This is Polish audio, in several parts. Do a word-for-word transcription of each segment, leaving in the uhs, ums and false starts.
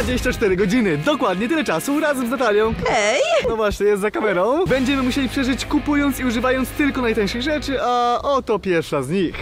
dwadzieścia cztery godziny. Dokładnie tyle czasu razem z Natalią. Hej! No właśnie, jest za kamerą. Będziemy musieli przeżyć kupując i używając tylko najtańszych rzeczy, a oto pierwsza z nich.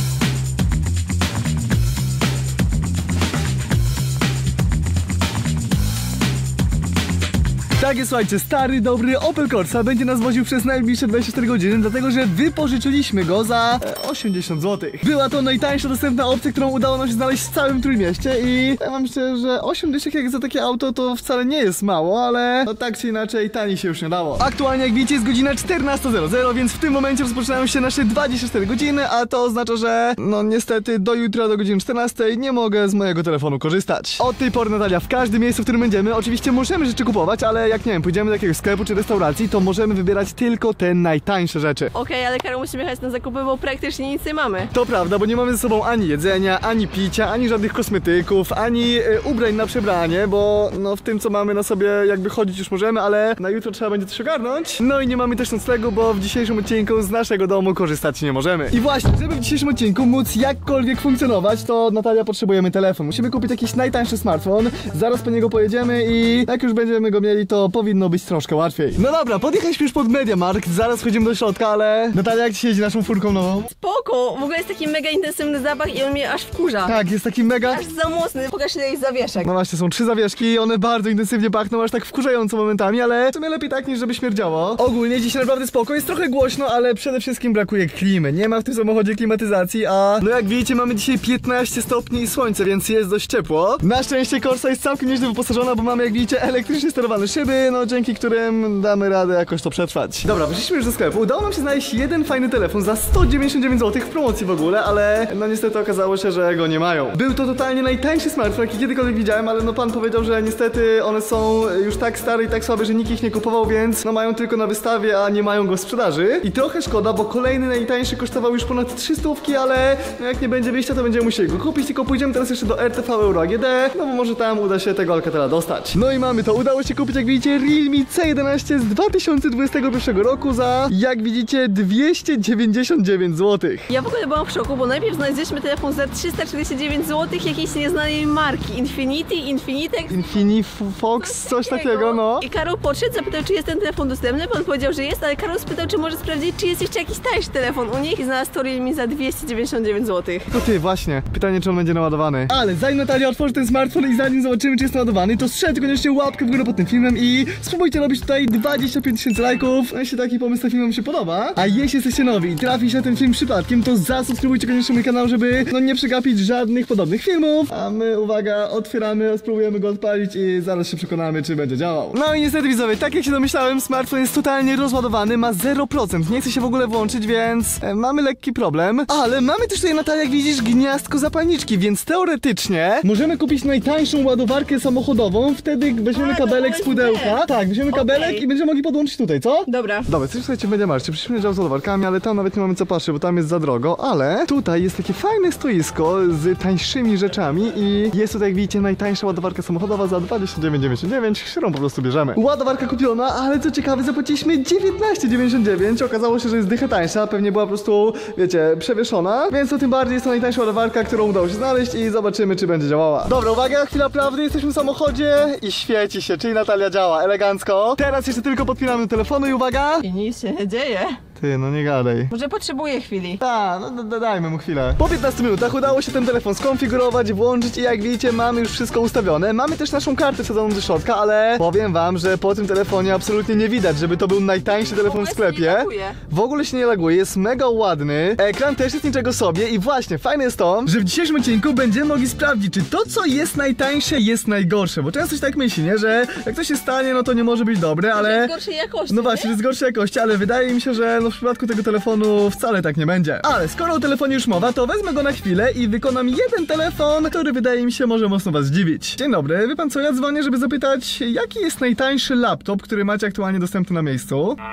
Tak jest, słuchajcie, stary, dobry Opel Corsa będzie nas woził przez najbliższe dwadzieścia cztery godziny, dlatego że wypożyczyliśmy go za e, osiemdziesiąt złotych. Była to najtańsza dostępna opcja, którą udało nam się znaleźć w całym Trójmieście i ja wam szczerze, że osiem dyszek jak za takie auto to wcale nie jest mało, ale no tak czy inaczej taniej się już nie dało. Aktualnie, jak widzicie, jest godzina czternasta zero zero, więc w tym momencie rozpoczynają się nasze dwadzieścia cztery godziny, a to oznacza, że no niestety do jutra do godziny czternastej nie mogę z mojego telefonu korzystać. Od tej pory, Natalia, w każdym miejscu, w którym będziemy, oczywiście możemy rzeczy kupować, ale jak nie wiem, pójdziemy do jakiegoś sklepu czy restauracji, to możemy wybierać tylko te najtańsze rzeczy. Okej, okay, ale Karol, musimy jechać na zakupy, bo praktycznie nic nie mamy. To prawda, bo nie mamy ze sobą ani jedzenia, ani picia, ani żadnych kosmetyków, ani y, ubrań na przebranie, bo no w tym, co mamy na sobie, jakby chodzić już możemy, ale na jutro trzeba będzie coś ogarnąć. No i nie mamy też noclegu, bo w dzisiejszym odcinku z naszego domu korzystać nie możemy. I właśnie, żeby w dzisiejszym odcinku móc jakkolwiek funkcjonować, to Natalia, potrzebujemy telefon. Musimy kupić jakiś najtańszy smartfon, zaraz po niego pojedziemy i jak już będziemy go mieli, to powinno być troszkę łatwiej. No dobra, podjechaliśmy już pod MediaMarkt, zaraz wchodzimy do środka, ale Natalia, jak ci jeździ naszą furką nową? Spoko, w ogóle jest taki mega intensywny zapach i on mnie aż wkurza. Tak, jest taki mega... Aż za mocny, pokaż ile jest zawieszek. No właśnie, są trzy zawieszki i one bardzo intensywnie pachną, aż tak wkurzająco momentami, ale w sumie lepiej tak, niż żeby śmierdziało. Ogólnie dzisiaj naprawdę spoko, jest trochę głośno, ale przede wszystkim brakuje klimy. Nie ma w tym samochodzie klimatyzacji, a no jak widzicie, mamy dzisiaj piętnaście stopni i słońce, więc jest dość ciepło. Na szczęście Corsa jest całkiem nieźle wyposażona, bo mamy, jak widzicie, elektrycznie sterowane szyby, no dzięki którym damy radę jakoś to przetrwać. Dobra, wyszliśmy już do sklepu. Udało nam się znaleźć jeden fajny telefon za sto dziewięćdziesiąt dziewięć złotych w promocji w ogóle, ale no niestety okazało się, że go nie mają. Był to totalnie najtańszy smartfon, jaki kiedykolwiek widziałem, ale no pan powiedział, że niestety one są już tak stare i tak słabe, że nikt ich nie kupował, więc no mają tylko na wystawie, a nie mają go w sprzedaży. I trochę szkoda, bo kolejny najtańszy kosztował już ponad trzy stówki, ale no jak nie będzie wyjścia, to będziemy musieli go kupić, tylko pójdziemy teraz jeszcze do R T V Euro A G D, no bo może tam uda się tego Alcatela dostać. No i mamy to, udało się kupić, jak widzicie, Realme C jedenaście z dwa tysiące dwudziestego pierwszego roku za, jak widzicie, dwieście dziewięćdziesiąt dziewięć złotych. Ja w ogóle byłam w szoku, bo najpierw znaleźliśmy telefon za trzysta czterdzieści dziewięć złotych jakiejś nieznanej marki. Infinity, Infinitex. Infinifox, coś takiego, no. I Karol podszedł, zapytał, czy jest ten telefon dostępny, pan powiedział, że jest, ale Karol spytał, czy może sprawdzić, czy jest jeszcze jakiś tańszy telefon u nich i znalazł to Realme za dwieście dziewięćdziesiąt dziewięć złotych. To ty, właśnie. Pytanie, czy on będzie naładowany. Ale zanim Natalia otworzy ten smartfon i zanim zobaczymy, czy jest naładowany, to strzelcie koniecznie łapkę w górę pod tym filmem i spróbujcie robić tutaj dwadzieścia pięć tysięcy lajków, jeśli taki pomysł na film wam się podoba. A jeśli jesteście nowi i trafi się ten film przypadkiem, to zasubskrybujcie koniecznie mój kanał, żeby no nie przegapić żadnych podobnych filmów. A my, uwaga, otwieramy, spróbujemy go odpalić i zaraz się przekonamy, czy będzie działał. No i niestety, widzowie, tak jak się domyślałem, smartfon jest totalnie rozładowany, ma zero procent, nie chce się w ogóle włączyć, więc e, mamy lekki problem. Ale mamy też tutaj, Natalia, jak widzisz, gniazdko zapalniczki, więc teoretycznie możemy kupić najtańszą ładowarkę samochodową, wtedy weźmiemy A, kabelek z pudełka. Tak, weźmiemy kabelek okay. i będziemy mogli podłączyć tutaj, co? Dobra. Dobra, coś słuchajcie, będzie marcie. Przyszliśmy dział z ładowarkami, ale tam nawet nie mamy co patrzeć, bo tam jest za drogo, ale tutaj jest takie fajne stoisko z tańszymi rzeczami i jest tutaj, jak widzicie, najtańsza ładowarka samochodowa za dwadzieścia dziewięć dziewięćdziesiąt dziewięć, którą po prostu bierzemy. Ładowarka kupiona, ale co ciekawe, zapłaciliśmy dziewiętnaście dziewięćdziesiąt dziewięć. Okazało się, że jest dychę tańsza, pewnie była po prostu, wiecie, przewieszona, więc to tym bardziej jest to najtańsza ładowarka, którą udało się znaleźć i zobaczymy, czy będzie działała. Dobra, uwaga, chwila prawdy, jesteśmy w samochodzie i świeci się, czyli Natalia działa elegancko. Teraz jeszcze tylko podpinamy do telefonu i uwaga. I nic się nie dzieje. Ty, no nie gadaj. Może potrzebuję chwili. Tak, no d- dajmy mu chwilę. Po piętnastu minutach udało się ten telefon skonfigurować, włączyć i jak widzicie, mamy już wszystko ustawione. Mamy też naszą kartę wsadzoną do środka, ale powiem wam, że po tym telefonie absolutnie nie widać, żeby to był najtańszy telefon w sklepie. W ogóle się nie laguje, jest mega ładny. Ekran też jest niczego sobie i właśnie, fajne jest to, że w dzisiejszym odcinku będziemy mogli sprawdzić, czy to, co jest najtańsze, jest najgorsze. Bo często się tak myśli, nie? Że jak coś się stanie, no to nie może być dobre, ale... Jest gorszej jakości, no właśnie, nie? jest gorszej jakości, ale wydaje mi się, że no w przypadku tego telefonu wcale tak nie będzie. Ale skoro o telefonie już mowa, to wezmę go na chwilę i wykonam jeden telefon, który wydaje mi się może mocno was zdziwić. Dzień dobry, wie pan co, ja dzwonię, żeby zapytać, jaki jest najtańszy laptop, który macie aktualnie dostępny na miejscu?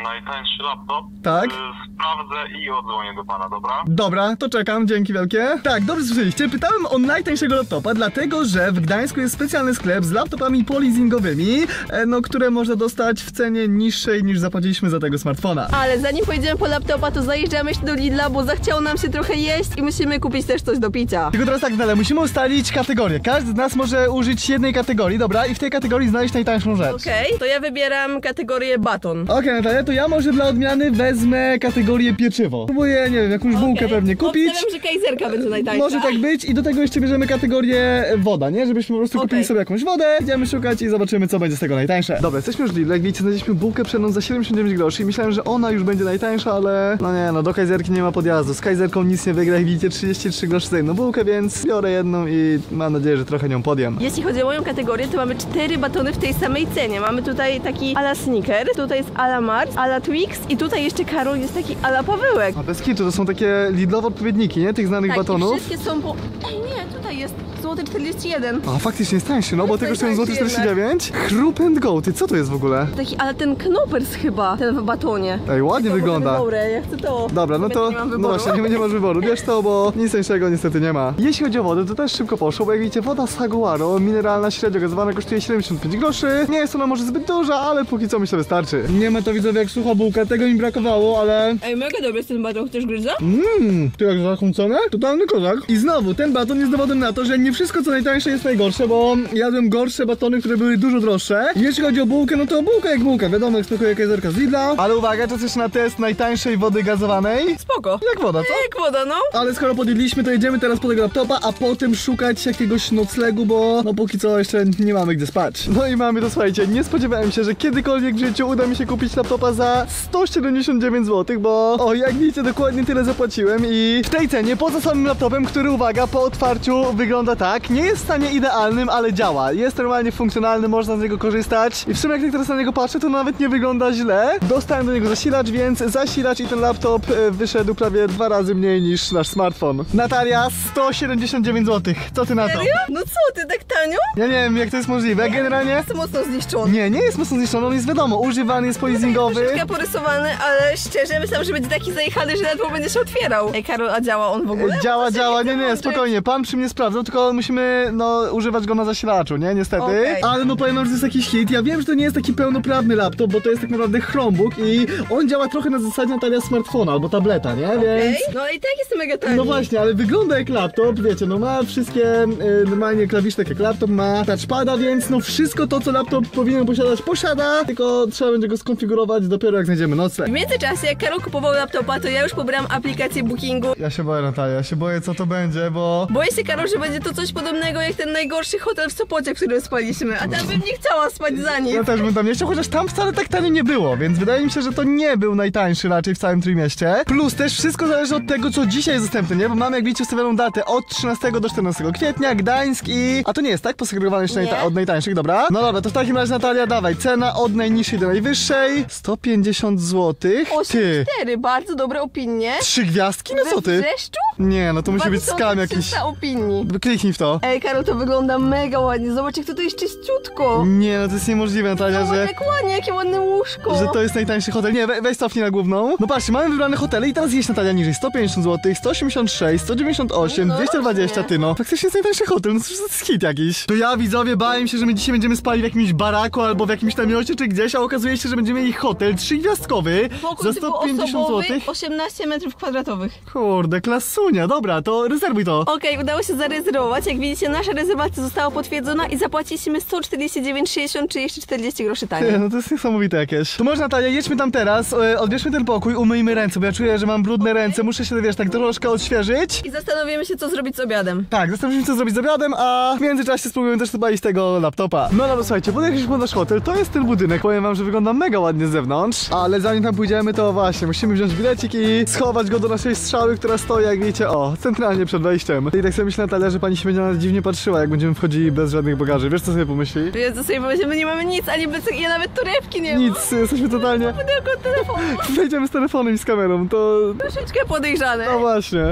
najtańszy laptop. Tak. Y, sprawdzę i odzwonię do pana, dobra? Dobra, to czekam, dzięki wielkie. Tak, dobrze słyszeliście, pytałem o najtańszego laptopa, dlatego że w Gdańsku jest specjalny sklep z laptopami polizingowymi, e, no które można dostać w cenie niższej niż zapłaciliśmy za tego smartfona. Ale zanim pojedziemy po laptopa, to zajeżdżamy jeszcze do Lidla, bo zachciało nam się trochę jeść i musimy kupić też coś do picia. Tylko teraz tak, dalej, musimy ustalić kategorię. Każdy z nas może użyć jednej kategorii, dobra? I w tej kategorii znaleźć najtańszą rzecz. Okej, okay, to ja wybieram kategorię baton. Okej, okay, Natalia, to ja może dla odmiany wezmę kategorię pieczywo. Próbuję, nie wiem, jakąś Okay. bułkę pewnie kupić. Obstawiam, że kajzerka będzie najtańsza. Może tak być i do tego jeszcze bierzemy kategorię woda, nie? Żebyśmy po prostu Okay. kupili sobie jakąś wodę, idziemy szukać i zobaczymy, co będzie z tego najtańsze. Dobra, jesteśmy już w Lidlu, jak widzicie, znaleźliśmy bułkę pszenną za siedemdziesiąt dziewięć groszy i myślałem, że ona już będzie najtańsza, ale no nie, no do kajzerki nie ma podjazdu. Z kajzerką nic nie wygra, jak widzicie, trzydzieści trzy groszy za jedną bułkę, więc biorę jedną i mam nadzieję, że trochę nią podjem. Jeśli chodzi o moją kategorię, to mamy cztery batony w tej samej cenie. Mamy tutaj taki ala Snicker, tutaj jest ala Mars, ala Twix i tutaj jeszcze, Karol, jest taki ala Pawełek. A bez kitu, to są takie Lidlowe odpowiedniki, nie? Tych znanych Tak, batonów. i wszystkie są po... Ej, nie, tutaj jest złoty czterdzieści jeden. A faktycznie jest tańszy, no bo Jest tego kosztują złoty najtańszy czterdzieści dziewięć. Chrup and go, ty co to jest w ogóle? Taki, ale ten knopers chyba, ten w batonie. Ej, ładnie To wygląda. Dobre, ja chcę to. Dobra, no to Nie mam no wyboru. właśnie, nie, nie masz wyboru. Bierz to, bo nic tańszego niestety nie ma. Jeśli chodzi o wodę, to też szybko poszło, bo jak widzicie, woda Saguaro, mineralna, średnio gazowana, kosztuje siedemdziesiąt pięć groszy. Nie jest ona może zbyt duża, ale póki co myślę wystarczy. Nie ma to, widzowie, jak sucha bułka, tego mi brakowało, ale... Ej, mega dobry jest ten baton, chcesz gryza? Mmm, ty jak za taką cenę? Totalny kozak. I znowu, ten baton jest dowodem na to, że nie wszystko co najtańsze jest najgorsze, bo jadłem gorsze batony, które były dużo droższe. Jeśli chodzi o bułkę, no to bułka jak bułka, wiadomo, jak smakuje kajzerka z Lidla. Ale uwaga, czas jeszcze na test najtańszej wody gazowanej. Spoko. Jak woda, co? Jak woda, no. Ale skoro podjedliśmy, to jedziemy teraz po tego laptopa, a potem szukać jakiegoś noclegu, bo no póki co jeszcze nie mamy gdzie spać. No i mamy to, słuchajcie, nie spodziewałem się, że kiedykolwiek w życiu uda mi się kupić laptopa za sto siedemdziesiąt dziewięć złotych, bo o, jak widzicie, dokładnie tyle zapłaciłem i w tej cenie, poza samym laptopem, który, uwaga, po otwarciu wygląda tak, nie jest w stanie idealnym, ale działa. Jest normalnie funkcjonalny, można z niego korzystać i w sumie jak tak teraz na niego patrzę, to nawet nie wygląda źle. Dostałem do niego zasilacz, więc zasilacz i ten laptop e, wyszedł prawie dwa razy mniej niż nasz smartfon. Natalia, sto siedemdziesiąt dziewięć złotych. Co ty na to? Serio? No co, ty tak tanio? Ja nie wiem, jak to jest możliwe. Generalnie... Jest mocno zniszczony. Nie, nie jest mocno zniszczony, on jest wiadomo, używany, jest polizingowy. Troszeczkę porysowany, ale szczerze myślałem, że będzie taki zajechany, że ledwo będzie się otwierał. Ej, Karol, a działa on w ogóle? Działa, Bo to działa, się nie, nie, włączyć. spokojnie, pan przy mnie sprawdzał, tylko musimy, no, używać go na zasilaczu, nie, niestety. Okej. Ale no powiem wam, że to jest jakiś hit, ja wiem, że to nie jest taki pełnoprawny laptop, bo to jest tak naprawdę Chromebook i on działa trochę na zasadzie Natalia smartfona albo tableta, nie, więc... Ej, no ale i tak jest mega tani. No właśnie, ale wygląda jak laptop, wiecie, no ma wszystkie y, normalnie klawisze tak jak laptop, ma touchpada, więc no wszystko to, co laptop powinien posiadać, posiada, tylko trzeba będzie go skonfigurować dopiero jak znajdziemy nocleg. W międzyczasie, jak Karol kupował laptopa, to ja już pobrałam aplikację Bookingu. Ja się boję, Natalia, ja się boję, co to będzie, bo... Boję się, Karol, że będzie to coś podobnego jak ten najgorszy hotel w Sopocie, w którym spaliśmy, a tam bym nie chciała spać za nic. Ja też bym tam nie chciał, chociaż tam wcale tak tanio nie było, więc wydaje mi się, że to nie był najtańszy raczej w całym Trójmieście. Plus też wszystko zależy od tego, co dzisiaj jest dostępne, nie? Bo mamy, jak widzicie, ustawioną datę od trzynastego do czternastego kwietnia, Gdańsk i... A to nie jest, tak? Posegregowane jeszcze Nie. najta- od najtańszych, dobra? No dobra, to w takim razie, Natalia, dawaj, cena od najniższej do najwyższej, sto pięćdziesiąt złotych. Ty, cztery, bardzo dobre opinie. trzy gwiazdki? No co We ty? Wrzeszczu? Nie, no to musi być dwa skam tysiące jakiś. trzysta opinii. Kliknij w to. Ej, Karol, to wygląda mega ładnie. Zobacz, jak to jest czyściutko. Nie, no to jest niemożliwe, Natalia, No, że... tak ładnie, jakie ładne łóżko. Że to jest najtańszy hotel. Nie, we, weź cofnij na główną. No patrzcie, mamy wybrane hotele i teraz jeść, Natalia, niżej. sto pięćdziesiąt złotych, sto osiemdziesiąt sześć, sto dziewięćdziesiąt osiem, No, dwieście dwadzieścia, właśnie. ty no. Faktycznie jest najtańszy hotel, no to jest hit jakiś. To ja, widzowie, bałem się, że my dzisiaj będziemy spali w jakimś baraku albo w jakimś namiocie czy gdzieś, a okazuje się, że będziemy mieli hotel trzygwiazdkowy Pokój za typu sto pięćdziesiąt osobowy, złotych. osiemnaście metrów kwadratowych. Kurde, klasunia, dobra, to rezerwuj to. Okej, udało się zarezerwować. Jak widzicie, nasza rezerwacja została potwierdzona i zapłaciliśmy sto czterdzieści dziewięć sześćdziesiąt, czy jeszcze czterdzieści groszy taniej. Ty, no to jest niesamowite jakieś. To może, Natalia, jedźmy tam teraz, e, odbierzmy ten pokój, umyjmy ręce, bo ja czuję, że mam brudne ręce, muszę się, wiesz, tak troszkę odświeżyć. I zastanowimy się, co zrobić z obiadem. Tak, zastanowimy się, co zrobić z obiadem, a w międzyczasie spróbujemy też chyba iść tego laptopa. No dobra, słuchajcie, podjechaliśmy pod nasz hotel, to jest ten budynek, powiem wam, że wygląda mega ładnie z zewnątrz, ale zanim tam pójdziemy, to właśnie, musimy wziąć bilecik i schować go do naszej strzały, która stoi, jak widzicie, o, centralnie przed wejściem. I tak sobie myślę, Natalia, że pani się będzie na nas dziwnie patrzyła, jak będziemy wchodzili bez żadnych bagaży. Wiesz, co sobie pomyśli? Ja sobie pomyślę, my nie mamy nic, ani plecak, ja nawet torebki nie mam. Nic, jesteśmy totalnie... Tylko telefonu. Wejdziemy z telefonem i z kamerą, to... Troszeczkę podejrzane. No właśnie.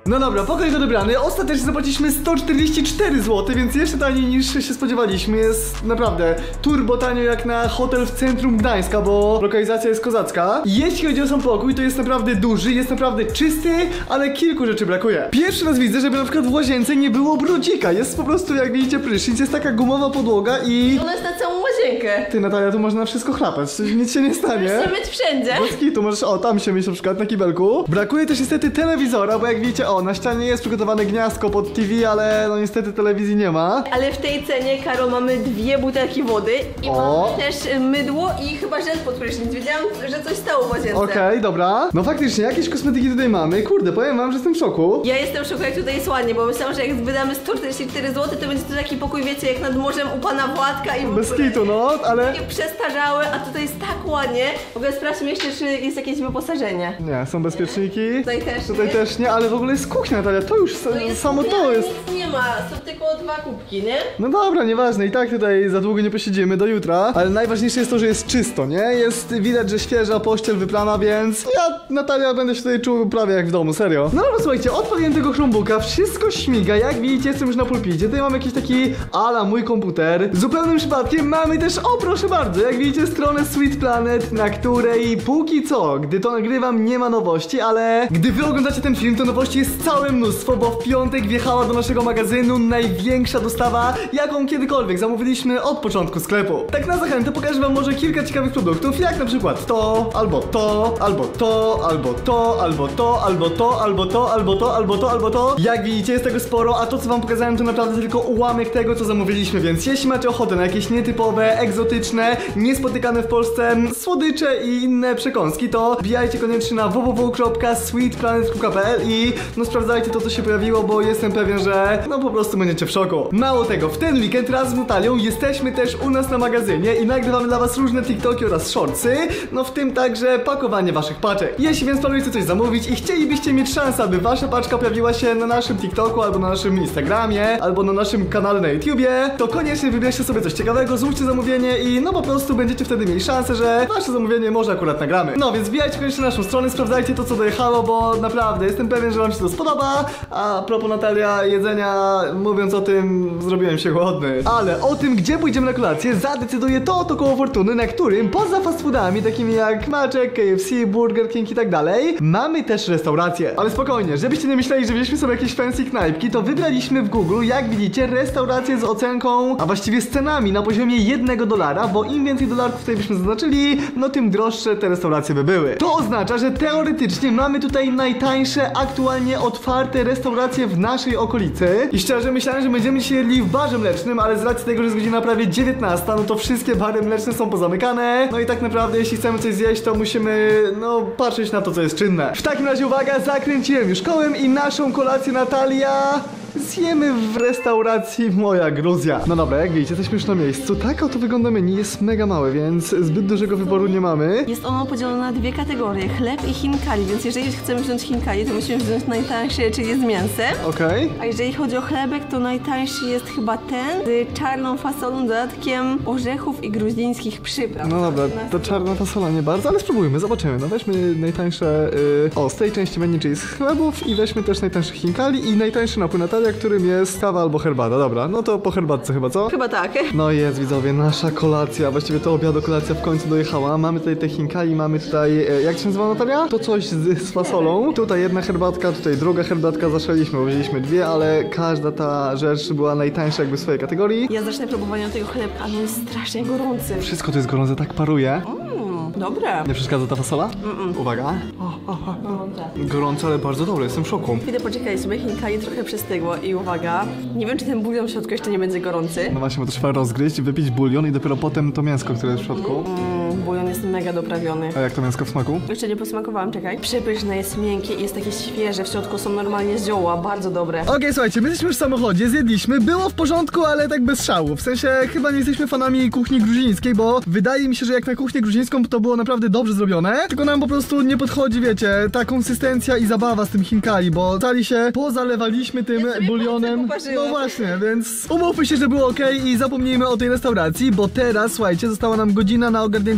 No dobra, pokój odebrany. Ostatecznie zapłaciliśmy sto czterdzieści cztery złote, więc jeszcze taniej niż się spodziewaliśmy. Jest naprawdę turbo tanio jak na hotel w centrum Gdańska, bo lokalizacja jest kozacka. Jeśli chodzi o sam pokój, to jest naprawdę duży, jest naprawdę czysty, ale kilku rzeczy brakuje. Pierwszy raz widzę, żeby na przykład w łazience nie było brudzika. Jest po prostu, jak widzicie, prysznic, jest taka gumowa podłoga i... Ona jest na całą łazienkę. Ty, Natalia, tu można wszystko chlapać, nic się nie stanie. Możesz się myć wszędzie. Bez kitu, możesz, o, tam się myć na przykład na kibelku. Brakuje też niestety telewizora, bo jak widzicie, o, na ścianie jest przygotowane gniazdko pod T V, ale no niestety telewizji nie ma. Ale w tej cenie, Karo, mamy dwie butelki wody i O. mamy też y, mydło i chyba żel pod prysznic. Wiedziałam, że coś stało w łazience. Okej, dobra. No faktycznie, jakieś kosmetyki tutaj mamy. Kurde, powiem wam, że jestem w szoku. Ja jestem w szoku, jak tutaj jest ładnie, bo myślałam, że jak wydamy sto czterdzieści cztery złote, to będzie to taki pokój, wiecie, jak nad morzem u pana Władka i w Bez ogóle. kitu, no, ale... Takie przestarzałe, a tutaj jest tak ładnie. W ogóle sprawdźmy jeszcze, czy jest jakieś wyposażenie. Nie, są bezpieczniki. Tutaj też Tutaj nie. też nie, ale w ogóle jest kuchnia, Natalia, to już To jest samo kuchnia, to jest... Nic nie ma, są tylko dwa kubki, nie? No dobra, nieważne, i tak tutaj za długo nie posiedzimy, do jutra. Ale najważniejsze jest to, że jest czysto, nie? Jest widać, że świeża pościel wyplana, więc ja, Natalia, będę się tutaj czuł prawie jak w domu, serio. No dobra, słuchajcie, odpaliłem tego Chromebooka, wszystko śmiga, jak widzicie, jestem już na pulpicie. Tutaj mam jakiś taki ala mój komputer. Zupełnym przypadkiem mamy też, o proszę bardzo, jak widzicie, stronę Sweet Planet, na której póki co, gdy to nagrywam, nie ma nowości, ale gdy wy oglądacie ten film, to nowości jest całe mnóstwo, bo w piątek wjechała do naszego magazynu największa dostawa, jaką kiedykolwiek zamówiliśmy od początku sklepu. Tak na zachętę pokażę wam może kilka ciekawych produktów, jak na przykład to, albo to, albo to, albo to, albo to, albo to, albo to, albo to, albo to, albo to. Jak widzicie, jest tego sporo, a to co wam pokazałem to naprawdę tylko ułamek tego, co zamówiliśmy, więc jeśli macie ochotę na jakieś nietypowe, egzotyczne, niespotykane w Polsce słodycze i inne przekąski, to wbijajcie koniecznie na w w w kropka sweet planet kropka p l i no sprawdzajcie to, co się pojawiło, bo jestem pewien, że no po prostu będziecie w szoku. Mało tego, w ten weekend raz z Natalią jesteśmy też u nas na magazynie i nagrywamy dla was różne TikToki oraz shortsy, no w tym także pakowanie waszych paczek. Jeśli więc planujecie coś zamówić i chcielibyście mieć szansę, aby wasza paczka pojawiła się na naszym TikToku, albo na naszym Instagramie, albo na naszym kanale na YouTubie, to koniecznie wybierzcie sobie coś ciekawego, złóżcie zamówienie i no po prostu będziecie wtedy mieli szansę, że wasze zamówienie może akurat nagramy. No więc wbijajcie koniecznie na naszą stronę, sprawdzajcie to, co dojechało, bo naprawdę jestem pewien, że wam się to spodoba. A propos, Natalia, jedzenia, mówiąc o tym, zrobiłem się głodny. Ale o tym, gdzie pójdziemy na kolację, zadecyduje to oto koło fortuny, na którym poza fast foodami takimi jak Maczek, K F C, Burger King i tak dalej, mamy też restaurację. Ale spokojnie, żebyście nie myśleli, że wzięliśmy sobie jakieś fancy knajpki, to wybraliśmy w Google, jak widzicie, restaurację z ocenką, a właściwie z cenami na poziomie jednego dolara, bo im więcej dolarów tutaj byśmy zaznaczyli, no tym droższe te restauracje by były. To oznacza, że teoretycznie mamy tutaj najtańsze, aktualnie otwarte restauracje w naszej okolicy. I szczerze myślałem, że będziemy się jedli w barze mlecznym, ale z racji tego, że jest godzina prawie dziewiętnasta, no to wszystkie bary mleczne są pozamykane. No i tak naprawdę, jeśli chcemy coś zjeść, to musimy, no, patrzeć na to, co jest czynne. W takim razie uwaga, zakręciłem już kołem i naszą kolację, Natalia, zjemy w restauracji Moja Gruzja. No dobra, jak widzicie, jesteśmy już na miejscu. Tak oto wygląda menu, jest mega małe, więc zbyt dużego wyboru nie mamy. Jest ono podzielone na dwie kategorie, chleb i chinkali, więc jeżeli chcemy wziąć chinkali, to musimy wziąć najtańsze, czyli z mięsem. Okej. A jeżeli chodzi o chlebek, to najtańszy jest chyba ten z czarną fasolą, dodatkiem orzechów i gruzińskich przypraw. No dobra, to czarna fasola nie bardzo, ale spróbujmy, zobaczymy. No weźmy najtańsze, yy... o, z tej części menu, czyli z chlebów i weźmy też najtańsze chinkali i najtańszy napój Natalia, którym jest kawa albo herbata. Dobra, no to po herbatce chyba, co? Chyba tak. No jest, widzowie, nasza kolacja, właściwie to obiadu kolacja w końcu dojechała. Mamy tutaj te chinkali, mamy tutaj, e, jak się nazywa, Natalia? To coś z, z fasolą. Tutaj jedna herbatka, tutaj druga herbatka, zaszaliśmy, bo wzięliśmy dwie, ale każda ta rzecz była najtańsza jakby w swojej kategorii. Ja zacznę próbowania tego chlebka, ale jest strasznie gorący. Wszystko to jest gorące, tak paruje. Mm, dobre. Nie przeszkadza ta fasola? Mm-mm. Uwaga. Gorące. Gorące, ale bardzo dobre, jestem w szoku. Chwilę poczekaliśmy, chinkali trochę przystygło i uwaga, nie wiem czy ten bulion w środku jeszcze nie będzie gorący. No właśnie, bo to trzeba rozgryźć, wypić bulion i dopiero potem to mięsko, które jest w środku. Mm, bulion jest mega doprawiony. A jak to mięsko w smaku? Jeszcze nie posmakowałam, czekaj. Przepyszne, jest miękkie i jest takie świeże, w środku są normalnie zioła, bardzo dobre. Okej, okay, słuchajcie, my jesteśmy już w samochodzie, zjedliśmy, było w porządku, ale tak bez szału. W sensie chyba nie jesteśmy fanami kuchni gruzińskiej, bo wydaje mi się, że jak na kuchnię gruzińską to było naprawdę dobrze zrobione, tylko nam po prostu nie podchodzi, wiecie, ta konsystencja i zabawa z tym chinkali, bo cali się pozalewaliśmy tym Ja bulionem. No właśnie, więc umówmy się, że było ok i zapomnijmy o tej restauracji, bo teraz, słuchajcie, została nam godzina na ogarnięcie ubrań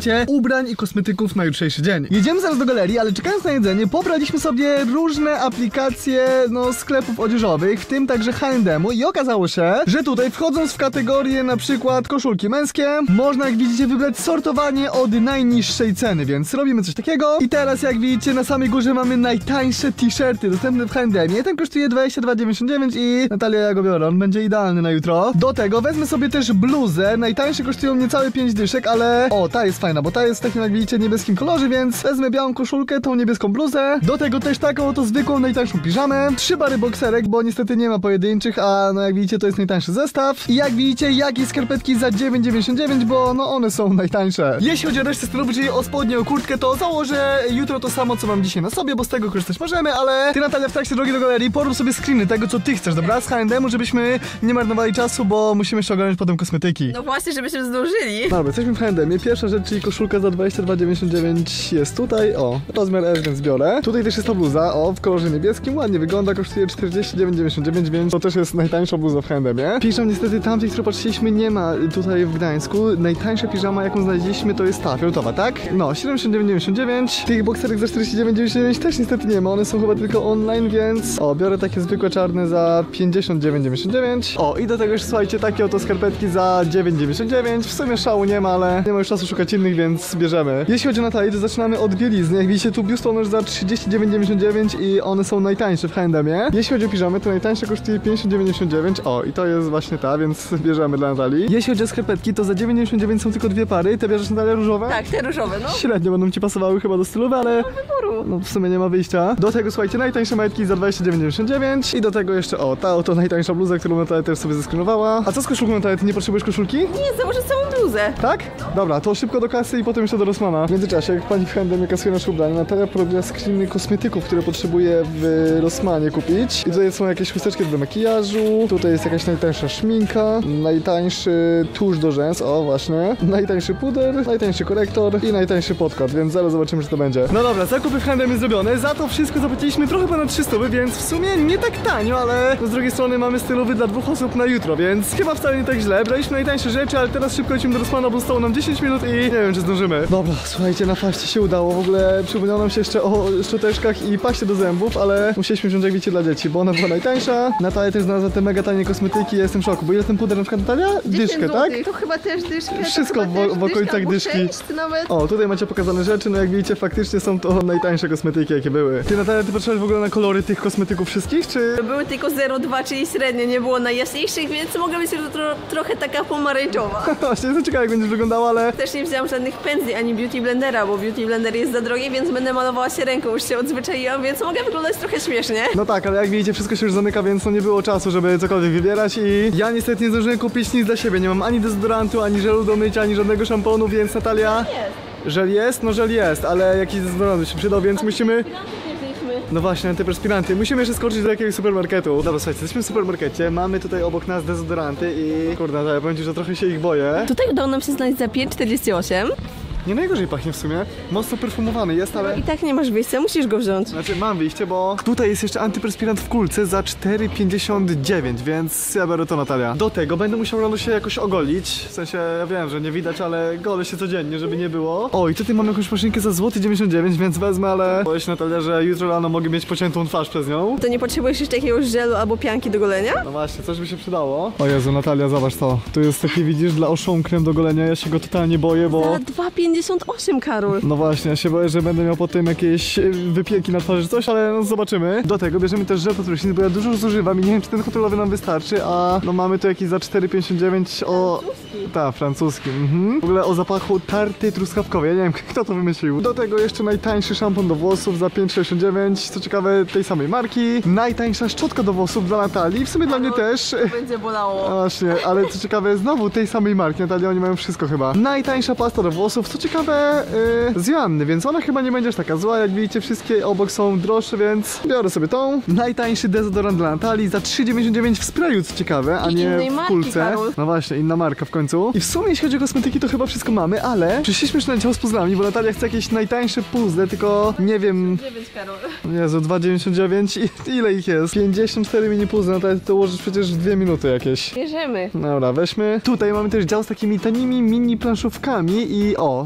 ubrań i kosmetyków na jutrzejszy dzień. Jedziemy zaraz do galerii, ale czekając na jedzenie, pobraliśmy sobie różne aplikacje, no, sklepów odzieżowych, w tym także H and M-u i okazało się, że tutaj wchodząc w kategorię na przykład koszulki męskie, można jak widzicie wybrać sortowanie od najniższej ceny, więc robimy coś takiego. I teraz jak widzicie na samej górze mamy najtańsze t-shirty dostępne w H and M-ie. Ten kosztuje dwadzieścia dwa dziewięćdziesiąt dziewięć i Natalia, ja go biorę, on będzie idealny na jutro. Do tego wezmę sobie też bluzę, najtańsze kosztują niecałe pięć dyszek, ale o, ta jest fajna, bo ta jest w takim jak widzicie niebieskim kolorze, więc wezmę białą koszulkę, tą niebieską bluzę. Do tego też taką oto zwykłą, najtańszą piżamę. Trzy pary bokserek, bo niestety nie ma pojedynczych, a no jak widzicie to jest najtańszy zestaw. I jak widzicie jakieś skarpetki za dziewięć dziewięćdziesiąt dziewięć, bo no one są najtańsze. Jeśli chodzi o resztę stylu, czyli o spodnie, o kurtkę, to założę jutro to samo, co mam dzisiaj na sobie, bo z tego korzystać możemy, ale ty, Natalia, w trakcie drogi do galerii porób sobie screeny tego, co ty chcesz, dobra? Z H and M-u, żebyśmy nie marnowali czasu, bo musimy jeszcze ogarnąć potem kosmetyki. No właśnie, żebyśmy zdążyli. Dobra, jesteśmy w H and M-ie. Pierwsza rzecz, czyli koszulka za dwadzieścia dwa dziewięćdziesiąt dziewięć jest tutaj, o, rozmiar S, więc biorę. Tutaj też jest ta bluza, o, w kolorze niebieskim, ładnie wygląda, kosztuje czterdzieści dziewięć dziewięćdziesiąt dziewięć, więc to też jest najtańsza bluza w H and M-ie. Piżam niestety tamtych, które patrzyliśmy, nie ma tutaj w Gdańsku. Najtańsza piżama, jaką znaleźliśmy, to jest ta, fioletowa, tak? No, siedemdziesiąt dziewięć dziewięćdziesiąt dziewięć. Tych bokserek za czterdzieści dziewięć dziewięćdziesiąt dziewięć też niestety nie ma, one są chyba tylko online, więc o, biorę takie zwykłe czarne za pięćdziesiąt dziewięć dziewięćdziesiąt dziewięć. O, i do tego jeszcze, słuchajcie, takie oto skarpetki za dziewięć dziewięćdziesiąt dziewięć. W sumie szału nie ma, ale nie ma już czasu szukać innych, więc bierzemy. Jeśli chodzi o Natalię, to zaczynamy od bielizny. Jak widzicie, tu biustonosz za trzydzieści dziewięć dziewięćdziesiąt dziewięć i one są najtańsze w H and M-ie. Jeśli chodzi o piżamy, to najtańsze kosztuje pięćdziesiąt dziewięć dziewięćdziesiąt dziewięć. O, i to jest właśnie ta, więc bierzemy dla Natalii. Jeśli chodzi o skarpetki, to za dziewięć dziewięćdziesiąt dziewięć są tylko dwie pary. Te bierzesz, Natalia, różowe? Tak, te różowe, no. Średnio będą ci pasowały chyba do stylowe, ale Wyboru. no w sumie nie ma wyjścia. Do tego, słuchajcie, najtańsze majtki za dwadzieścia dziewięć dziewięćdziesiąt dziewięć i do tego jeszcze, o, ta oto najtańsza bluza, którą Natalia też sobie zeskrynowała. A co z koszulką, Natalia? Ty nie potrzebujesz koszulki? Nie, założę całą bluzę. Tak? Dobra, to szybko do kasy i potem jeszcze do Rossmana. W międzyczasie, jak pani w H and M kasuje nasze ubranie, Natalia porobiła screeny kosmetyków, które potrzebuje w Rossmanie kupić. I tutaj są jakieś chusteczki do makijażu, tutaj jest jakaś najtańsza szminka, najtańszy tusz do rzęs, o właśnie, najtańszy puder, najtańszy korektor i najtańszy podkład, więc zaraz zobaczymy, co to będzie. No dobra, zakupy w H and M zrobione, za to wszystko zapłaciliśmy trochę ponad trzysta, więc w sumie nie tak tanio, ale z drugiej strony mamy stylowy dla dwóch osób na jutro, więc chyba wcale nie tak źle. Braliśmy najtańsze rzeczy, ale teraz szybko lecimy do Rossmana, bo zostało nam dziesięć minut i nie wiem, czy zdążymy. Dobra, słuchajcie, na faście się udało. W ogóle przypomniało nam się jeszcze o szczoteczkach i paście do zębów, ale musieliśmy wziąć, jak wiecie, dla dzieci, bo ona była najtańsza. Natalia też znalazła te mega tanie kosmetyki, ja jestem w szoku, bo ile ten puder na przykład, Natalia? Dyszkę, tak? To chyba też dyszkę. Wszystko w, w okolicach dyszki. Nawet. O, tutaj macie pokazane rzeczy, no jak widzicie, faktycznie są to najtańsze kosmetyki, jakie były. Ty, Natalia, ty patrzyłaś w ogóle na kolory tych kosmetyków wszystkich, czy? Były tylko zero przecinek dwa, czyli średnio, nie było najjaśniejszych, więc mogła być tro trochę taka pomarańczowa. Właśnie, jestem ciekawa, jak będziesz wyglądała, ale... Też nie wzięłam żadnych pędzli ani beauty blendera, bo beauty blender jest za drogi, więc będę malowała się ręką, już się odzwyczaiłam, więc mogę wyglądać trochę śmiesznie. No tak, ale jak widzicie, wszystko się już zamyka, więc no nie było czasu, żeby cokolwiek wybierać i ja niestety nie zdążyłem kupić nic dla siebie. Nie mam ani dezodorantu, ani żelu do mycia, ani żadnego szamponu, więc Natalia... Jest. Żel jest? No żel jest, ale jakiś dezodorant by się przydał, więc musimy... Wzięliśmy. No właśnie, antyperspiranty. Musimy jeszcze skoczyć do jakiegoś supermarketu. Dobra, słuchajcie, jesteśmy w supermarkecie, mamy tutaj obok nas dezodoranty i... Kurde, ja powiem ci, że trochę się ich boję. Tutaj udało nam się znaleźć za pięć czterdzieści osiem. Nie najgorzej pachnie w sumie. Mocno perfumowany jest, ale... I tak nie masz wyjścia, musisz go wziąć. Znaczy mam wyjście, bo tutaj jest jeszcze antyperspirant w kulce za cztery pięćdziesiąt dziewięć, więc ja biorę to, Natalia. Do tego będę musiał rano się jakoś ogolić. W sensie, ja wiem, że nie widać, ale golę się codziennie, żeby nie było. O, i tutaj mam jakąś maszynkę za złoty dziewięćdziesiąt dziewięć, więc wezmę, ale... Boję się, Natalia, że jutro rano mogę mieć pociętą twarz przez nią. To nie potrzebujesz jeszcze jakiegoś żelu albo pianki do golenia? No właśnie, coś by się przydało. O Jezu, Natalia, zobacz to. Tu jest taki, widzisz, dla oszą krem do golenia. Ja się go totalnie boję, bo... Za dwa pięćdziesiąt osiem, Karol. No właśnie, ja się boję, że będę miał potem jakieś y, wypieki na twarzy czy coś, ale no zobaczymy. Do tego bierzemy też żel pod prysznic, bo ja dużo zużywam i nie wiem, czy ten hotelowy nam wystarczy, a no mamy tu jakiś za cztery pięćdziesiąt dziewięć o... Tak, francuski. Mhm. W ogóle o zapachu tarty truskawkowej, ja nie wiem, kto to wymyślił. Do tego jeszcze najtańszy szampon do włosów za pięć sześćdziesiąt dziewięć, co ciekawe, tej samej marki. Najtańsza szczotka do włosów dla Natalii, w sumie dla mnie też. Będzie bolało. Właśnie, ale co ciekawe, znowu tej samej marki, Natalia, oni mają wszystko chyba. Najtańsza pasta do włosów, co ciekawe, yy, z Joanny, więc ona chyba nie będzie aż taka zła. Jak widzicie, wszystkie obok są droższe, więc biorę sobie tą. Najtańszy dezodorant dla Natalii za trzy dziewięćdziesiąt dziewięć w sprayu, co ciekawe, a I nie innej w marki, kulce. Karol. No właśnie, inna marka w końcu. I w sumie, jeśli chodzi o kosmetyki, to chyba wszystko mamy, ale przyszliśmy już na dział z puzzlami, bo Natalia chce jakieś najtańsze puzzle, tylko nie wiem... dziewięć, Karol. Jezu, dwa dziewięćdziesiąt dziewięć i ile ich jest? pięćdziesiąt cztery mini puzzle, no to to ułożysz przecież w dwie minuty jakieś. Bierzemy. Dobra, weźmy. Tutaj mamy też dział z takimi tanimi mini planszówkami i o,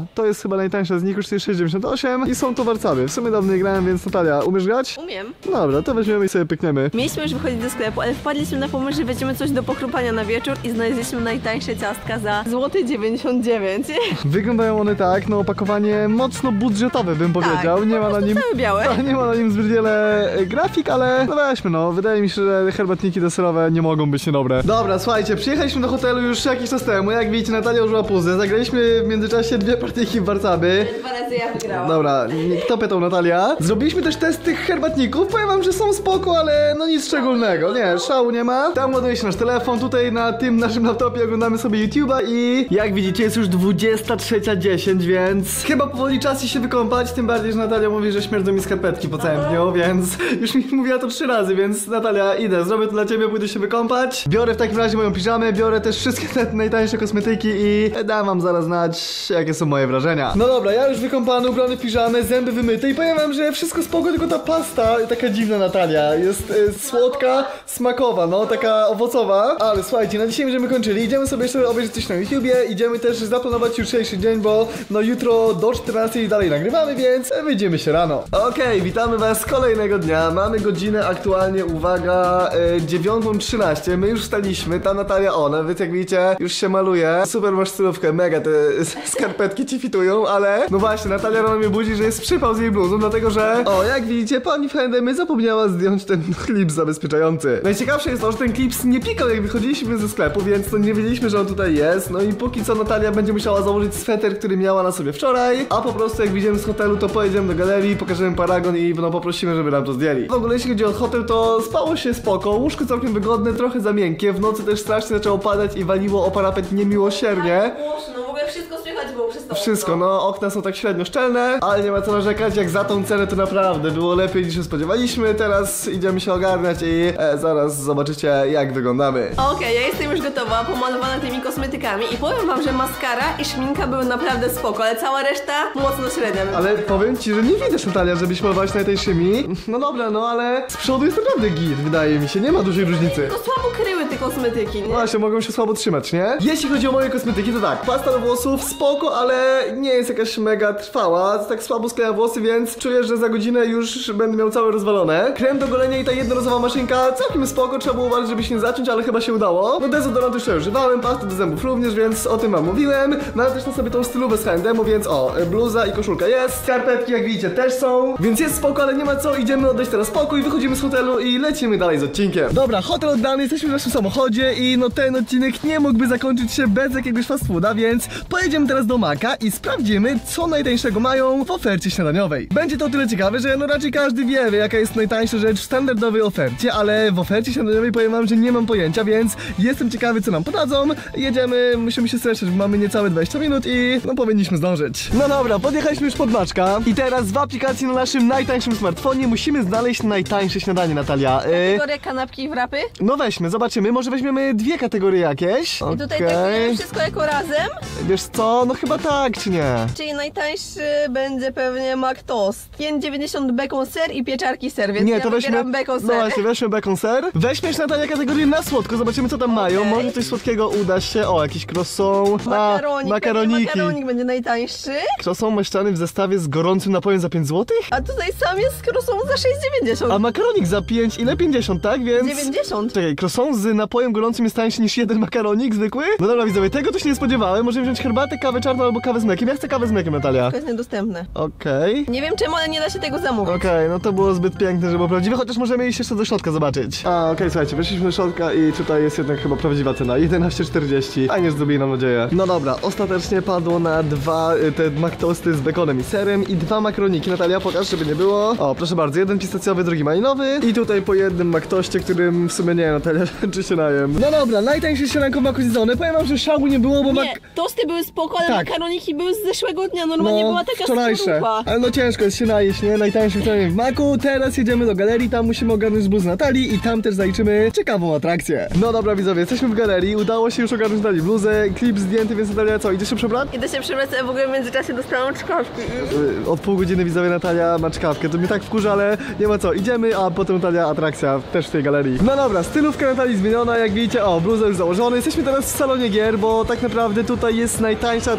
O, to jest chyba najtańsza z nich, kosztuje sześć dziewięćdziesiąt osiem i są to warcaby. W sumie dawno nie grałem, więc Natalia, umiesz grać? Umiem. Dobra, to weźmiemy i sobie pykniemy. Mieliśmy już wychodzić do sklepu, ale wpadliśmy na pomysł, że weźmiemy coś do pochrupania na wieczór i znaleźliśmy najtańsze ciastka za złoty dziewięćdziesiąt dziewięć. Wyglądają one tak, no opakowanie mocno budżetowe bym powiedział. Tak, nie ma na nim całe białe. nie ma na nim zbyt wiele e, grafik, ale no weźmy no, wydaje mi się, że herbatniki deserowe nie mogą być niedobre. Dobra, słuchajcie, przyjechaliśmy do hotelu już jakiś czas temu, jak widzicie Natalia użyła puzzle, zagraliśmy w międzyczasie dwie partyjki w warcaby. Dwa razy ja wygrałam. Dobra, kto pytał Natalia? Zrobiliśmy też test tych herbatników, powiem wam, że są spoko, ale no nic szczególnego, nie, szału nie ma. Tam ładuje się nasz telefon, tutaj na tym naszym laptopie oglądamy sobie YouTube'a i jak widzicie jest już dwudziesta trzecia dziesięć, więc chyba powoli czas się wykąpać, tym bardziej, że Natalia mówi, że śmierdzą mi skarpetki po całym dniu, więc już mi mówiła to trzy razy, więc Natalia, idę, zrobię to dla ciebie, pójdę się wykąpać. Biorę w takim razie moją piżamę, biorę też wszystkie te najtańsze kosmetyki i dam wam zaraz znać, jakie są moje wrażenia. No dobra, ja już wykąpany, ubrany w piżamę, zęby wymyte i powiem wam, że wszystko spoko, tylko ta pasta, taka dziwna Natalia, jest y, słodka, smakowa, no, taka owocowa. Ale słuchajcie, na dzisiaj będziemy kończyli, idziemy sobie jeszcze obejrzeć coś na YouTubie, idziemy też zaplanować jutrzejszy dzień, bo no jutro do czternastej dalej nagrywamy, więc wyjdziemy się rano. Okej, okay, witamy was kolejnego dnia, mamy godzinę aktualnie, uwaga, y, dziewiątą trzynaście, my już wstaliśmy, ta Natalia ona, więc jak widzicie, już się maluje. Super masz stylówkę, mega te skarpetki ci fitują, ale no właśnie, Natalia rano mnie budzi, że jest przypał z jej bluzą, dlatego że o, jak widzicie, pani Fendemy zapomniała zdjąć ten klips zabezpieczający. Najciekawsze jest to, że ten klips nie pikał jak wychodziliśmy ze sklepu, więc to nie wiedzieliśmy, że on tutaj jest. No i póki co Natalia będzie musiała założyć sweter, który miała na sobie wczoraj, a po prostu jak wyjdziemy z hotelu, to pojedziemy do galerii, pokażemy paragon i no poprosimy, żeby nam to zdjęli. W ogóle jeśli chodzi o hotel, to spało się spoko, łóżko całkiem wygodne, trochę za miękkie, w nocy też strasznie zaczęło padać i waliło o parapet niemiłosiernie. No w ogóle wszystko słychać było przez to. Wszystko, no okna są tak średnio szczelne, ale nie ma co narzekać, jak za tą cenę to naprawdę było lepiej niż się spodziewaliśmy. Teraz idziemy się ogarniać i e, zaraz zobaczycie jak wyglądamy. Okej, okay, ja jestem już gotowa, pomalowana tymi kosmetykami i powiem wam, że maskara i szminka były naprawdę spoko, ale cała reszta mocno średnia. Ale powiem ci, że nie widać Natalia, żebyś malować najtańszymi. No dobra, no ale z przodu jest naprawdę git, wydaje mi się, nie ma dużej różnicy. Tylko słabo kryły te kosmetyki, nie? Właśnie, mogą się słabo trzymać, nie? Jeśli chodzi o moje kosmetyki, to tak, pasta do włosów spoko, ale nie jest jakaś mega trwała, tak słabo skleja włosy, więc czuję, że za godzinę już będę miał całe rozwalone. Krem do golenia i ta jednorazowa maszynka całkiem spoko, trzeba było uważać, żeby się nie zacząć, ale chyba się udało. No dezodorant już używałem, pasty do zębów również, więc o tym wam mówiłem. Mam też na sobie tą stylówę z H and M, więc o, bluza i koszulka jest. Skarpetki jak widzicie też są, więc jest spoko, ale nie ma co, idziemy oddać teraz spokój, wychodzimy z hotelu i lecimy dalej z odcinkiem. Dobra, hotel oddany, jesteśmy w naszym samochodzie i no ten odcinek nie mógłby zakończyć się bez jakiegoś fast fooda, więc pojedziemy teraz do Maka i sprawdzimy, co najtańszego mają w ofercie śniadaniowej. Będzie to o tyle ciekawe, że no raczej każdy wie, wie jaka jest najtańsza rzecz w standardowej ofercie, ale w ofercie śniadaniowej powiem wam, że nie mam pojęcia, więc jestem ciekawy, co nam podadzą. Jedziemy, musimy się streszczać, bo mamy niecałe dwadzieścia minut i no powinniśmy zdążyć. No dobra, podjechaliśmy już pod Maczka i teraz w aplikacji na naszym najtańszym smartfonie musimy znaleźć najtańsze śniadanie, Natalia. Kategoria kanapki i wrapy? No weźmy, zobaczymy, może weźmiemy dwie kategorie jakieś. I tutaj takie wszystko jako razem? Wiesz co, no chyba tak, czy nie? Czyli najtańszy będzie pewnie McToast. pięć dziewięćdziesiąt bacon ser i pieczarki ser, więc nie, ja to weźmy bacon ser. No właśnie, weźmy bacon ser. Weźmy jeszcze Natalia kategorię na słodko, zobaczymy co tam okay. mają. Może coś słodkiego uda się. O, jakiś croissant. Makaronik. A, makaroniki. Makaronik będzie najtańszy. Croissant maśczany w zestawie z gorącym napojem za pięć złotych? A tutaj sam jest croissant za sześć dziewięćdziesiąt. A makaronik za pięć, ile? pięćdziesiąt, tak? Więc... dziewięćdziesiąt. Czekaj, croissant z napojem gorącym jest tańszy niż jeden makaronik zwykły? No dobra widzowie, tego to się nie spodziewałem. Możemy wziąć herbatę, kawę czarną albo kawę z mlekiem. Ja chcę kawę z mlekiem, Natalia. To jest niedostępne. Okej. Okay. Nie wiem czemu, ale nie da się tego zamówić. Okej, okay, no to było zbyt piękne, żeby było prawdziwe, chociaż możemy iść jeszcze do środka zobaczyć. A, okej, okay, słuchajcie, weszliśmy do środka i tutaj jest jednak chyba prawdziwa cena. jedenaście czterdzieści. Fajnie zrobili, mam nadzieję. No dobra, ostatecznie padło na dwa te McToasty z bekonem i serem i dwa makaroniki. Natalia, pokaż, żeby nie było. O, proszę bardzo, jeden pistacjowy, drugi malinowy i tutaj po jednym McToście, którym w sumie nie, Natalia, czy się najem. No dobra, najtańsze śniadanko w Maku zjedzone. Powiem wam, że szału nie było, bo nie, mak... tosty były spoko, ale tak. makaroniki były z zeszłego dnia, normalnie no, była taka wczorajsze. skorupa. Ale no ciężko jest się najeść, nie? Najtańszym śniadaniem w Maku. Teraz jedziemy do galerii, tam musimy ogarnąć bluz Natalii i tam też zaliczymy ciekawą atrakcję. No dobra widzowie, jesteśmy w galerii, udało się już ogarnąć Natalii bluzę, klip zdjęty, więc Natalia co, idziesz się przebrać? Idę się przebrać, a w ogóle w międzyczasie dostałam czkawki. Od pół godziny widzowie Natalia ma czkawkę, to mnie tak wkurza, ale nie ma co, idziemy, a potem Natalia atrakcja też w tej galerii. No dobra, stylówka Natalii zmieniona, jak widzicie, o, bluza już założona. Jesteśmy teraz w salonie gier, bo tak naprawdę tutaj jest najtańsza atrakcja dla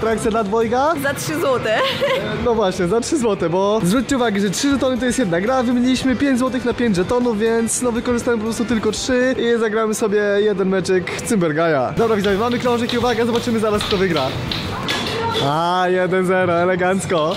a dwojga? Za trzy złote. No właśnie, za trzy złote, bo zwróćcie uwagę, że trzy żetony to jest jedna gra, wymieniliśmy pięć złotych na pięć żetonów, więc no wykorzystamy po prostu tylko trzy i zagramy sobie jeden meczek Cymbergaja. Dobra widzowie, mamy krążek i uwaga, zobaczymy zaraz kto wygra. A, jeden zero, elegancko.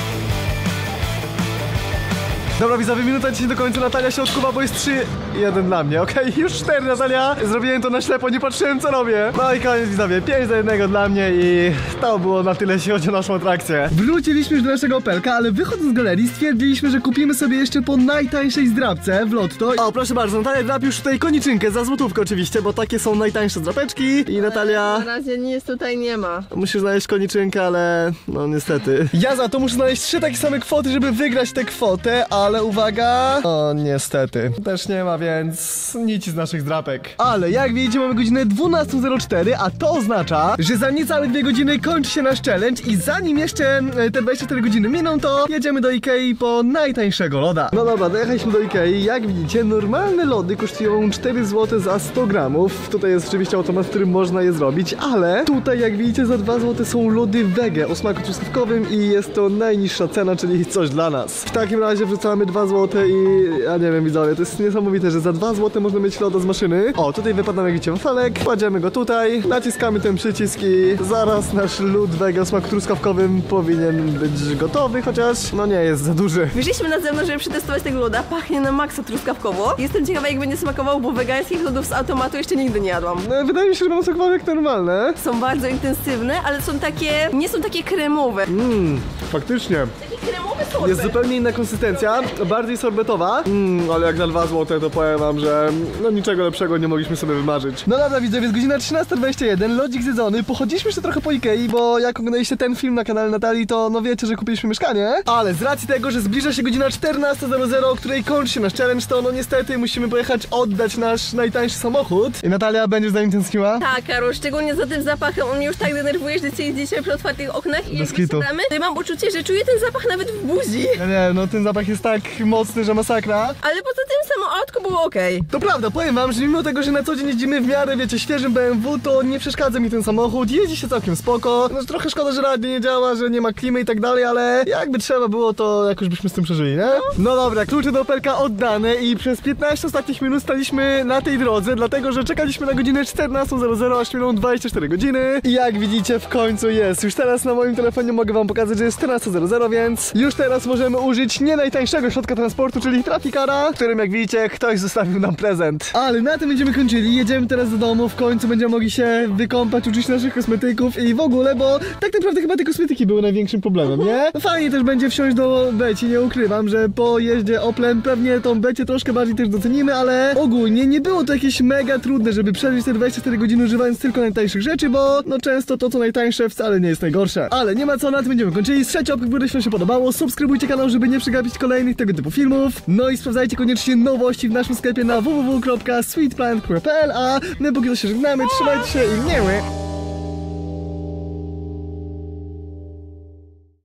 Dobra widzowie, minuta dzisiaj do końca, Natalia się odkuwa, bo jest trzy jeden dla mnie, okej? Okay? Już cztery, Natalia. Zrobiłem to na ślepo, nie patrzyłem co robię. No i koniec widzowie, pięć do jednego dla mnie i to było na tyle, jeśli chodzi o naszą atrakcję. Wróciliśmy już do naszego Opelka, ale wychodząc z galerii stwierdziliśmy, że kupimy sobie jeszcze po najtańszej zdrabce w Lotto. O, proszę bardzo, Natalia drapi już tutaj koniczynkę, za złotówkę oczywiście, bo takie są najtańsze zdrapeczki. I Natalia... Na razie nic tutaj nie ma. Musisz znaleźć koniczynkę, ale no niestety. Ja za to muszę znaleźć trzy takie same kwoty, żeby wygrać tę kwotę, ale uwaga... O, niestety. Też nie ma, więc nic z naszych zdrapek. Ale jak widzicie, mamy godzinę dwunastą zero cztery, a to oznacza, że za niecałe dwie godziny kończy się nasz challenge i zanim jeszcze e, te dwadzieścia cztery godziny miną, to jedziemy do Ikei po najtańszego loda. No dobra, dojechaliśmy do Ikei. Jak widzicie, normalne lody kosztują cztery złote za sto gramów. Tutaj jest oczywiście automat, w którym można je zrobić, ale tutaj jak widzicie za dwa złote są lody wege o smaku truskawkowym i jest to najniższa cena, czyli coś dla nas. W takim razie wrzucamy dwa złote i ja nie wiem widzowie, to jest niesamowite, że za dwa złote można mieć loda z maszyny. O, tutaj wypada jak widzicie wafelek, kładziemy go tutaj, naciskamy ten przycisk i zaraz nasz lód wege o smaku truskawkowym powinien być gotowy, chociaż no nie jest za duży. Wyszliśmy na zewnątrz, żeby przetestować tego loda. Pachnie na maksa truskawkowo. Jestem ciekawa jak będzie smakował, bo wegańskich lodów z automatu jeszcze nigdy nie jadłam. No, wydaje mi się, że będą smakowały jak normalne. Są bardzo intensywne, ale są takie... nie są takie kremowe. Mmm, faktycznie. Takie kremowe sorbet. Jest zupełnie inna konsystencja, bardziej sorbetowa. Mmm, ale jak na dwa złote to powiem wam, że no niczego lepszego nie mogliśmy sobie wymarzyć. No dobra widzowie, jest godzina trzynasta dwadzieścia jeden, lodzik zjedzony. Pochodziliśmy jeszcze trochę po Ikei, bo jak oglądaliście ten film na kanale Natalii, to no wiecie, że kupiliśmy mieszkanie. Ale z racji tego, że zbliża się godzina czternasta zero zero, o której kończy się nasz challenge, to no niestety musimy pojechać oddać nasz najtańszy samochód. I Natalia, będziesz za nim tęskniła? Tak, Karol, szczególnie za tym zapachem. On mnie już tak denerwuje, że dzisiaj jeździmy przy otwartych oknach i jak kitu. wysiadamy, to ja mam uczucie, że czuję ten zapach nawet w buzi. Ja nie, no ten zapach jest tak mocny, że masakra. Ale poza tym samo autko było okej. To prawda, powiem wam, że mimo tego, że na co dzień jeździmy w miarę, wiecie, świeżym B M W, to nie przeszkadza mi ten samochód, jeździ się całkiem spoko. No trochę szkoda, że radio nie działa, że nie ma klimy i tak dalej, ale jakby trzeba było, to jakoś byśmy z tym przeżyli, nie? No dobra, klucze do Opelka oddane i przez piętnaście ostatnich minut staliśmy na tej drodze, dlatego, że czekaliśmy na godzinę czternastą zero zero, aż minął dwadzieścia cztery godziny i jak widzicie w końcu jest. Już teraz na moim telefonie mogę wam pokazać, że jest czternasta zero zero, więc już teraz możemy użyć nie najtańszego środka transportu, czyli Trafikara, w którym jak widzicie ktoś zostawił nam prezent. Ale na tym będziemy kończyli, jedziemy teraz do domu, w końcu będziemy mogli się wykąpać, uczyć naszych kosmetyków i w ogóle, bo tak naprawdę chyba te kosmetyki były największym problemem, nie? No fajnie też będzie wsiąść do Beci, nie ukrywam, że po jeździe Oplem pewnie tą Becię troszkę bardziej też docenimy, ale ogólnie nie było to jakieś mega trudne, żeby przeżyć te dwadzieścia cztery godziny używając tylko najtańszych rzeczy, bo no często to co najtańsze wcale nie jest najgorsze. Ale nie ma co, na tym będziemy kończyli. Trzeci łapkę w górę, jeśli wam się podobało, subskrybujcie kanał, żeby nie przegapić kolejnych tego typu filmów. No i sprawdzajcie koniecznie nowości w naszym sklepie na w w w kropka sweetplant kropka p l, a my póki co się żegnamy, trzymajcie się i nie